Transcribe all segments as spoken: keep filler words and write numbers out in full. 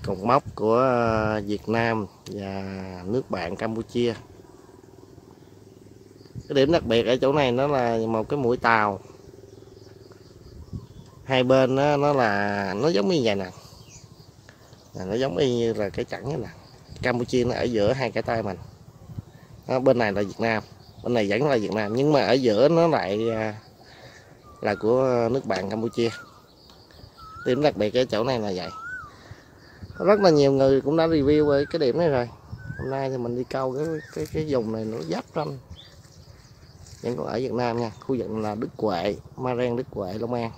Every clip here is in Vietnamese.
cột mốc của Việt Nam và nước bạn Campuchia. Cái điểm đặc biệt ở chỗ này nó là một cái mũi tàu, hai bên đó, nó là nó giống như vậy nè, nó giống như là cái chẵn nè. Campuchia nó ở giữa hai cái tay mình đó, bên này là Việt Nam, bên này vẫn là Việt Nam, nhưng mà ở giữa nó lại là của nước bạn Campuchia. Điểm đặc biệt ở chỗ này là vậy. Rất là nhiều người cũng đã review về cái điểm này rồi. Hôm nay thì mình đi câu cái cái cái vùng này nó giáp ranh vẫn còn ở Việt Nam nha, khu vực là Đức Huệ, Maren, Đức Huệ, Long An.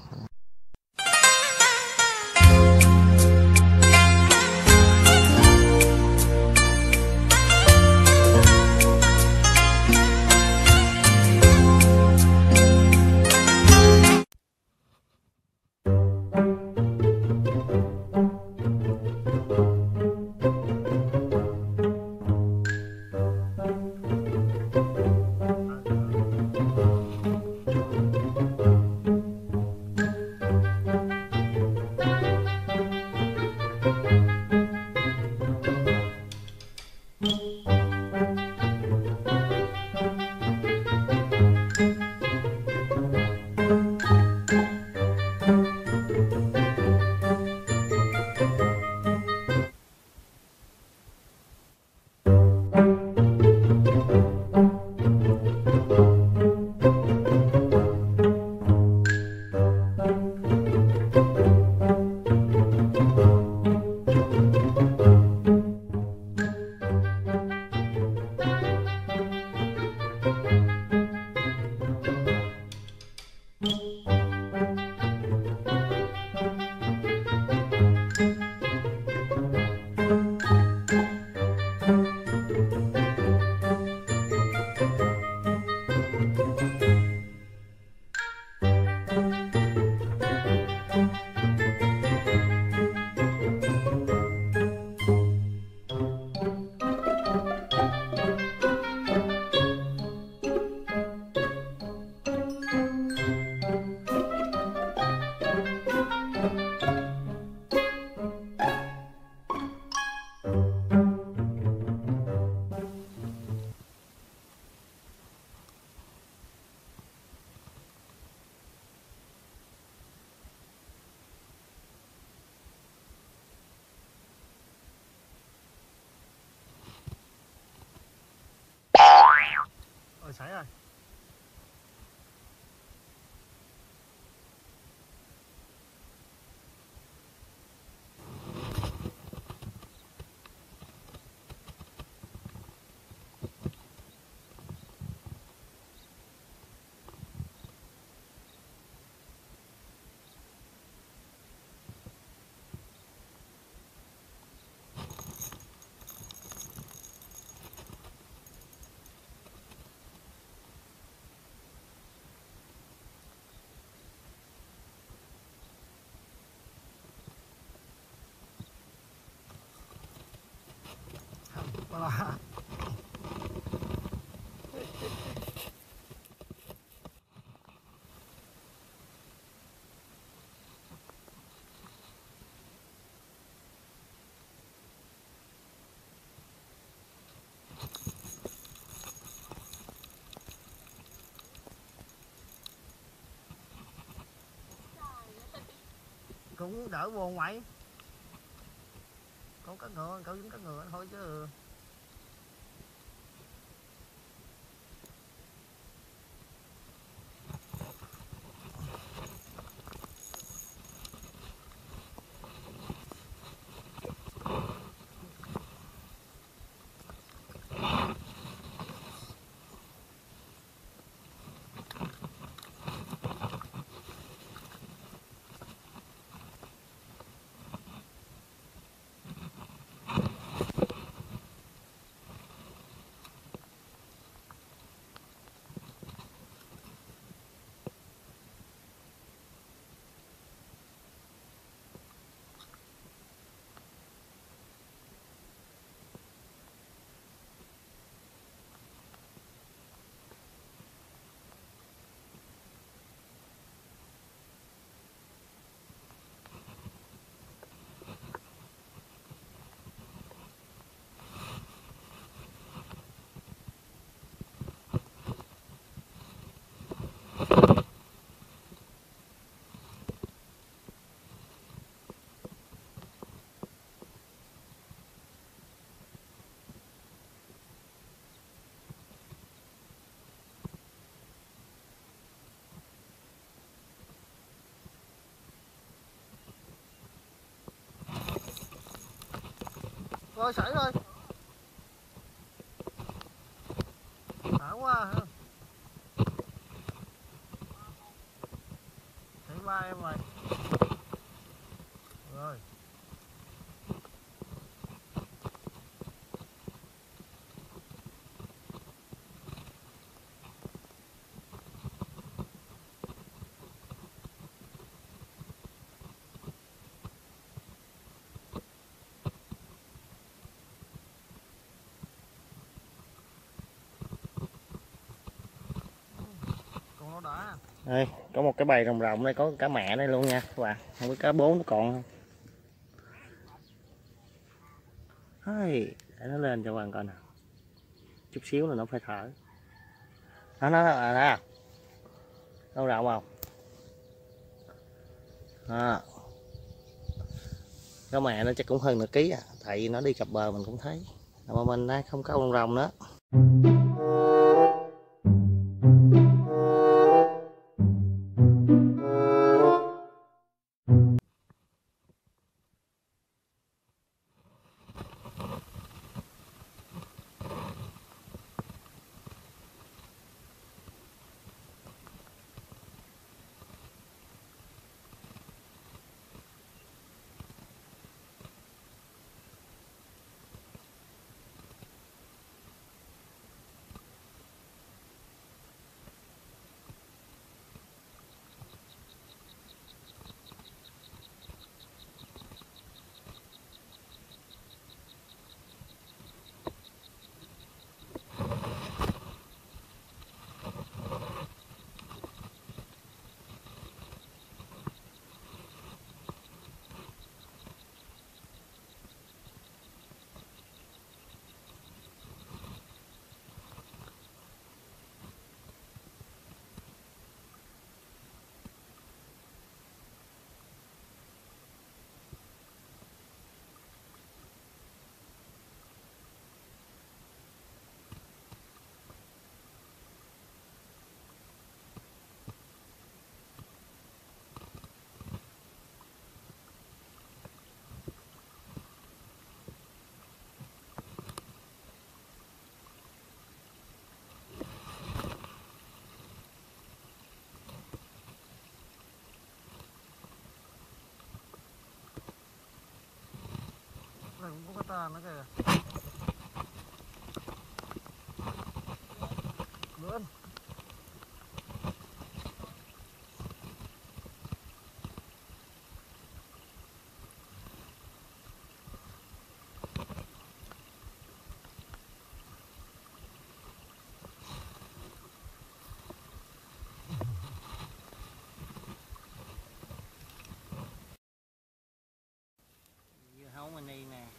Ôi sảy rồi. Voilà. Cũng đỡ buồn mày. Con cá ngựa, cậu dính cá ngựa thôi chứ. rồi sảy rồi. Đã quá ha. Thấy ba em rồi. Rồi. Đây, có một cái bầy rồng rồng đây, có cá mẹ đây luôn nha các bạn, không biết cá bố nó còn không. Hey, để nó lên cho các bạn coi nè, chút xíu là nó phải thở. Nó nó là đó, đâu rộng không? À, cá mẹ nó chắc cũng hơn nửa ký à, tại vì nó đi cặp bờ mình cũng thấy, mà mình đây không có rồng rồng nữa. Này cũng có cái tàn nữa kìa. Lớn. Dưa hấu mini nè.